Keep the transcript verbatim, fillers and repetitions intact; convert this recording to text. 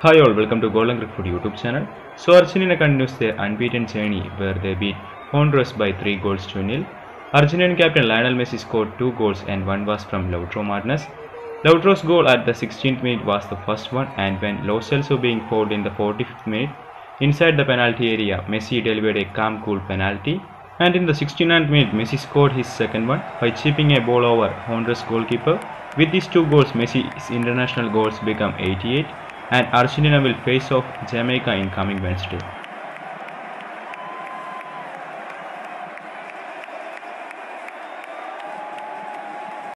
Hi all, welcome to Golden Cricket YouTube channel. So Argentina continues their unbeaten journey where they beat Honduras by three goals to nil. Argentine captain Lionel Messi scored two goals and one was from Lautaro Martinez. Lautaro's goal at the sixteenth minute was the first one, and when Lo Celso being fouled in the forty-fifth minute inside the penalty area, Messi delivered a calm cool penalty. And in the sixty-ninth minute, Messi scored his second one by chipping a ball over Honduras goalkeeper. With these two goals, Messi's international goals become eighty-eight, and Argentina will face off Jamaica in coming Wednesday.